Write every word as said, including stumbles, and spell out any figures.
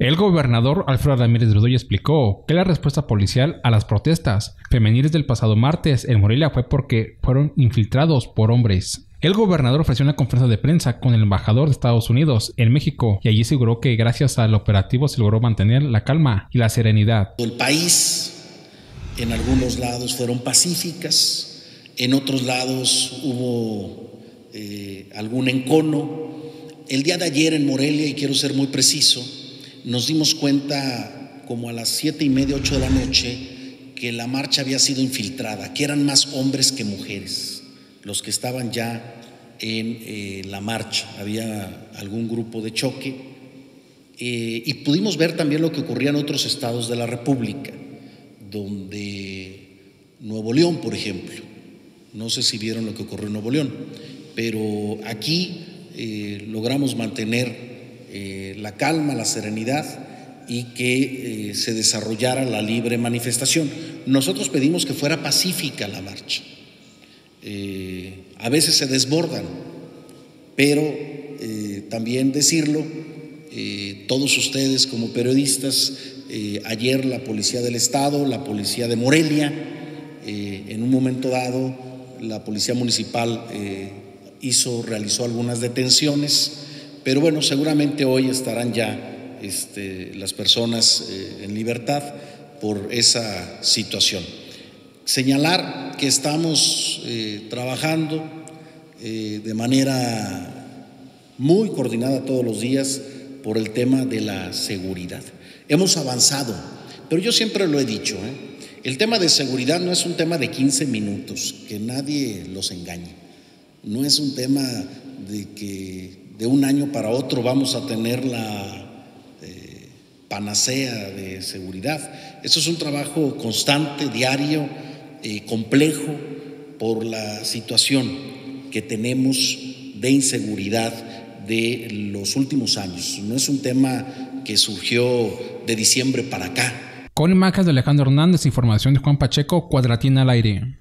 El gobernador Alfredo Ramírez Bedoya explicó que la respuesta policial a las protestas femeniles del pasado martes en Morelia fue porque fueron infiltrados por hombres. El gobernador ofreció una conferencia de prensa con el embajador de Estados Unidos en México y allí aseguró que gracias al operativo se logró mantener la calma y la serenidad. El país, en algunos lados fueron pacíficas, en otros lados hubo eh, algún encono. El día de ayer en Morelia, y quiero ser muy preciso, nos dimos cuenta como a las siete y media, ocho de la noche, que la marcha había sido infiltrada, que eran más hombres que mujeres los que estaban ya en eh, la marcha. Había algún grupo de choque eh, y pudimos ver también lo que ocurría en otros estados de la República, donde Nuevo León, por ejemplo, no sé si vieron lo que ocurrió en Nuevo León, pero aquí eh, logramos mantener Eh, la calma, la serenidad y que eh, se desarrollara la libre manifestación. Nosotros pedimos que fuera pacífica la marcha. Eh, a veces se desbordan, pero eh, también decirlo, eh, todos ustedes como periodistas, eh, ayer la Policía del Estado, la Policía de Morelia, eh, en un momento dado la Policía Municipal eh, hizo, realizó algunas detenciones. Pero bueno, seguramente hoy estarán ya este, las personas eh, en libertad por esa situación. Señalar que estamos eh, trabajando eh, de manera muy coordinada todos los días por el tema de la seguridad. Hemos avanzado, pero yo siempre lo he dicho, ¿eh? El tema de seguridad no es un tema de quince minutos, que nadie los engañe. No es un tema de que de un año para otro vamos a tener la eh, panacea de seguridad. Eso es un trabajo constante, diario, eh, complejo, por la situación que tenemos de inseguridad de los últimos años. No es un tema que surgió de diciembre para acá. Con imágenes de Alejandro Hernández, información de Juan Pacheco, Cuadratín al aire.